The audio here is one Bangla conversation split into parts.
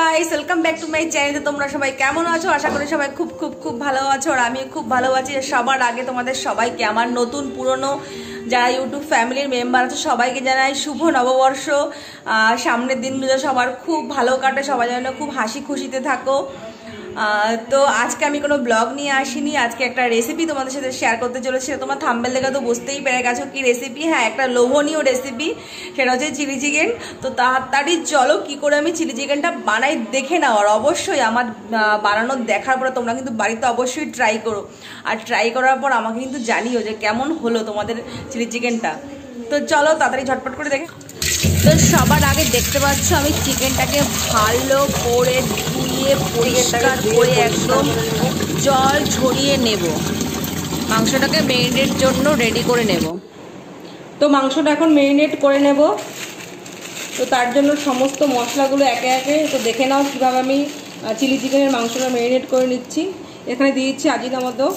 Guys, welcome back to my channel. তোমরা সবাই কেমন আছো? আশা করি সবাই খুব খুব খুব ভালো আছো, আর আমি খুব ভালো আছি। সবার আগে তোমাদের সবাইকে, আমার নতুন পুরনো যারা ইউটিউব ফ্যামিলির মেম্বার আছে সবাইকে জানাই শুভ নববর্ষ। সামনের দিনগুলো সবার খুব ভালো কাটে, সবাই যেন খুব হাসি খুশিতে থাকো। তো আজকে আমি কোনো ব্লগ নিয়ে আসিনি, আজকে একটা রেসিপি তোমাদের সাথে শেয়ার করতে চলেছি। তোমার থাম্বনেল দেখে তো বুঝতেই পেরে গেছো কি রেসিপি। হ্যাঁ, একটা লোভনীয় রেসিপি, সেটা হচ্ছে চিলি চিকেন। তো তাড়াতাড়ি চলো কি করে আমি চিলি চিকেনটা বানাই দেখে নাও। আর অবশ্যই আমার বানানোর দেখার পরে তোমরা কিন্তু বাড়িতে অবশ্যই ট্রাই করো, আর ট্রাই করার পর আমাকে কিন্তু জানিও যে কেমন হলো তোমাদের চিলি চিকেনটা। তো চলো তাড়াতাড়ি ঝটপট করে দেখে। তো সবার আগে দেখতে পাচ্ছ আমি চিকেনটাকে ভালো করে ধুয়ে পরিষ্কার করে একদম জল ঝরিয়ে নেব। মাংসটাকে মেরিনেটের জন্য রেডি করে নেব। তো মাংসটা এখন মেরিনেট করে নেব। তো তার জন্য সমস্ত মশলাগুলো একে একে তো দেখে নাও কীভাবে আমি চিলি চিকেনের মাংসটা মেরিনেট করে নিচ্ছি। এখানে দিয়ে দিচ্ছি আজিনামতো,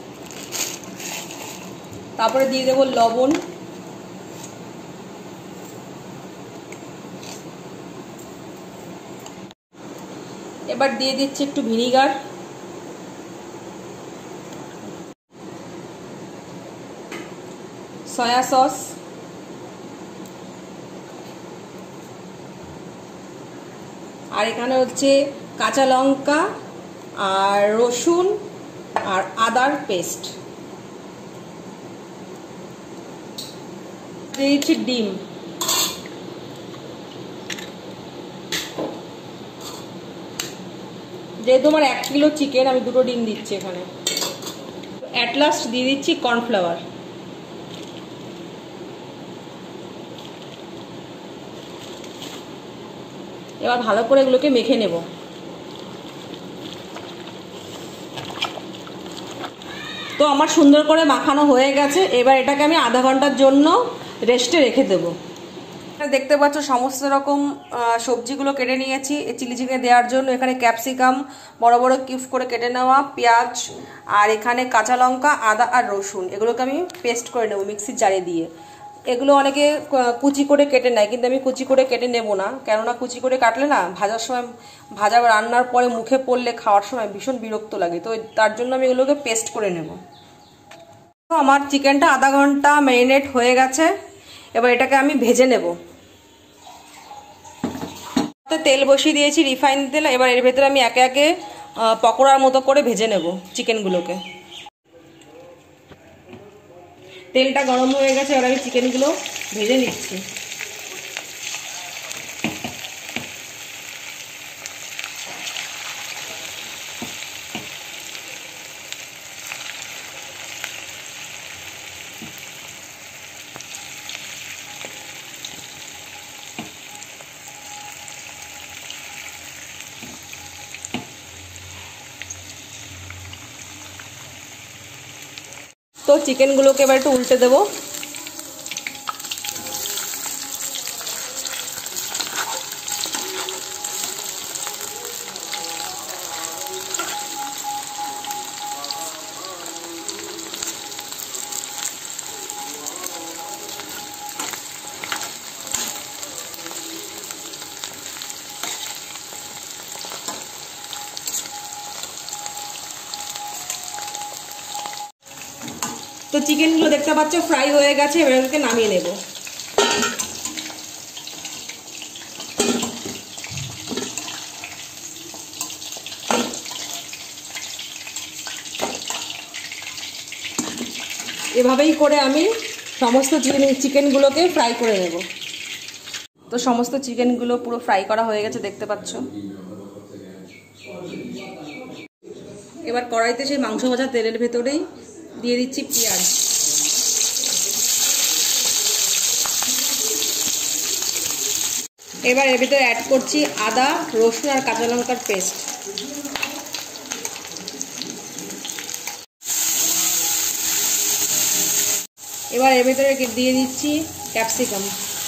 তারপরে দিয়ে দেবো লবণ, এবার দিয়ে দিচ্ছি একটু ভিনিগার, সয়া সস, আর এখানে হচ্ছে কাঁচা লঙ্কা আর রসুন আর আদার পেস্ট, দিয়ে দিচ্ছি ডিম। যেহেতু আমার 1 কিলো চিকেন, আমি 2টো ডিম দিচ্ছি এখানে। অ্যাট লাস্ট দিয়ে দিচ্ছি কর্নফ্লাওয়ার। এবার ভালো করে এগুলোকে মেখে নেব। তো আমার সুন্দর করে মাখানো হয়ে গেছে। এবার এটাকে আমি আধা ঘন্টার জন্য রেস্টে রেখে দেবো। দেখতে পাচ্ছ সমস্ত রকম সবজিগুলো কেটে নিয়েছি চিলি চিকেনে দেওয়ার জন্য। এখানে ক্যাপসিকাম বড় বড় কিউব করে কেটে নেওয়া, পেঁয়াজ, আর এখানে কাঁচা লঙ্কা, আদা আর রসুন, এগুলোকে আমি পেস্ট করে নেব মিক্সির জারে দিয়ে। এগুলো অনেকে কুচি করে কেটে নেয়, কিন্তু আমি কুচি করে কেটে নেব না, কেননা কুচি করে কাটলে না ভাজার সময়, রান্নার পরে মুখে পড়লে খাওয়ার সময় ভীষণ বিরক্ত লাগে। তো তার জন্য আমি এগুলোকে পেস্ট করে নেব। তো আমার চিকেনটা আধা ঘন্টা ম্যারিনেট হয়ে গেছে। এবার এটাকে আমি ভেজে নেব। তেল বসিয়ে দিয়েছি, রিফাইন তেল। এবার এর ভেতরে আমি একে একে পকোড়ার মতো করে ভেজে নেব চিকেনগুলোকে। তেলটা গরম হয়ে গেছে, এবার আমি চিকেনগুলো ভেজে নিচ্ছি। তো চিকেনগুলোকে এবার একটু উল্টে দেবো। তো চিকেনগুলো দেখতে পাচ্ছ ফ্রাই হয়ে গেছে, এবার এগুলোকে নামিয়ে নেব। এভাবেই করে আমি সমস্ত চিকেনগুলোকে ফ্রাই করে নেব। তো সমস্ত চিকেনগুলো পুরো ফ্রাই করা হয়ে গেছে দেখতে পাচ্ছ। এবার কড়াইতে সেই মাংস ভাজা তেলের ভেতরেই দিয়ে দিচ্ছি পেঁয়াজ, এবার এর ভিতরে অ্যাড করছি আদা, রসুন আর কাঁচা লঙ্কার পেস্ট। এবার এর ভিতরে দিয়ে দিচ্ছি ক্যাপসিকাম,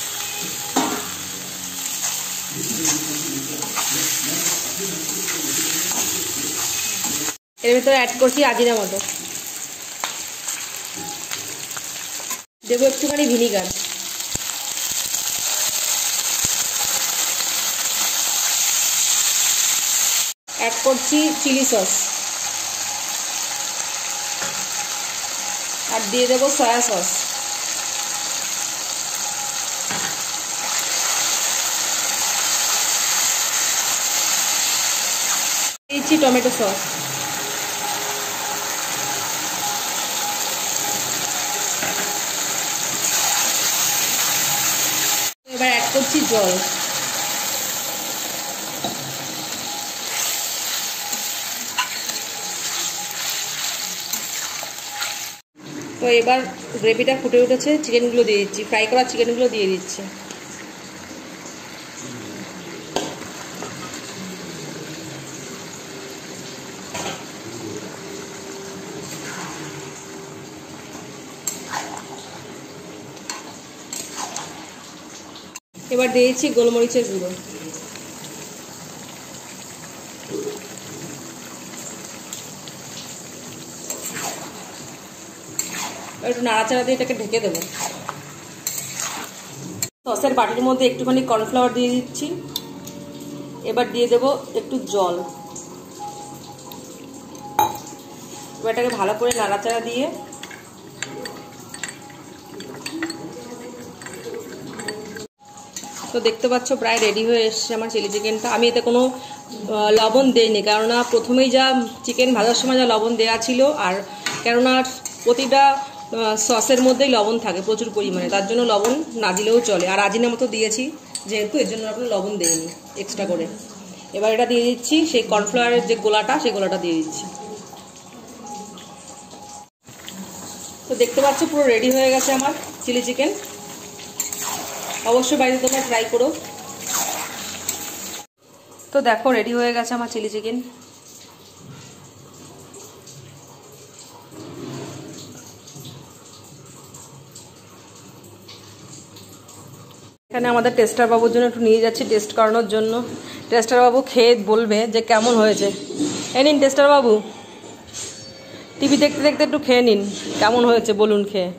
এর ভিতরে অ্যাড করছি আজিনামতো, দেবো একটুখানি ভিনিগার, অ্যাড করছি চিলি সস, আর দিয়ে দেবো সয়া সস, দিয়েছি টমেটো সস, এবার অ্যাড করছি জল। তো এবার গ্রেভিটা ফুটে উঠেছে, চিকেনগুলো দিয়ে দিচ্ছি, ফ্রাই করা চিকেনগুলো দিয়ে দিচ্ছি। এবার দিয়েছি গোলমরিচের গুঁড়ো, একটু নাড়াচাড়া দিয়ে এটাকে ঢেকে দেবো। সসের বাটির মধ্যে একটুখানি কর্নফ্লাওয়ার দিয়ে দিচ্ছি। এবার দিয়ে দেবো একটু জল। এবার এটাকে ভালো করে নাড়াচাড়া দিয়ে তো দেখতে পাচ্ছ প্রায় রেডি হয়ে এসছে আমার চিলি চিকেনটা। আমি এতে কোনো লবণ দেইনি, কেননা প্রথমেই যা চিকেন ভাজার সময় যা লবণ দেওয়া ছিল, আর কেননা প্রতিটা সসের মধ্যেই লবণ থাকে প্রচুর পরিমাণে, তার জন্য লবণ না দিলেও চলে। আর আজিনা মতো দিয়েছি যেহেতু, এর জন্য আপনার লবণ দেয়নি এক্সট্রা করে। এবার এটা দিয়ে দিচ্ছি সেই কর্নফ্লাওয়ারের যে গোলাটা, সেই গোলাটা দিয়ে দিচ্ছি। তো দেখতে পাচ্ছ পুরো রেডি হয়ে গেছে আমার চিলি চিকেন। অবশ্যই বাড়িতে তোমরা ট্রাই করো। তো দেখো রেডি হয়ে গেছে আমার চিলি চিকেন। এখানে আমাদের টেস্টার বাবুর জন্য একটু নিয়ে যাচ্ছি টেস্ট করানোর জন্য। টেস্টার বাবু খেয়ে বলবে যে কেমন হয়েছে। এই নিন টেস্টার বাবু, টিভি দেখতে দেখতে একটু খেয়ে নিন, কেমন হয়েছে বলুন খেয়ে।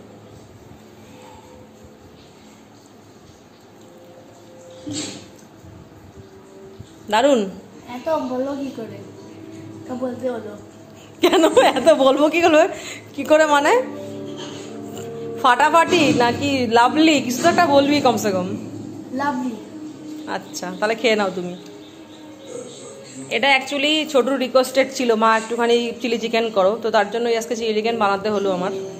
দারুন। এত বললো কি করে? বলতে হলো কেন এত বলবো কি করে মানে ফাটাফাটি নাকি লাভলি, কিছু তো একটা বলবি কমসে কম। লাভলি। আচ্ছা তাহলে খেয়ে নাও তুমি। এটা অ্যাকচুয়ালি ছোটুর রিকোয়েস্টেড ছিল, মা একটুখানি চিলি চিকেন করো, তো তার জন্যই আজকে চিলি চিকেন বানাতে হলো আমার।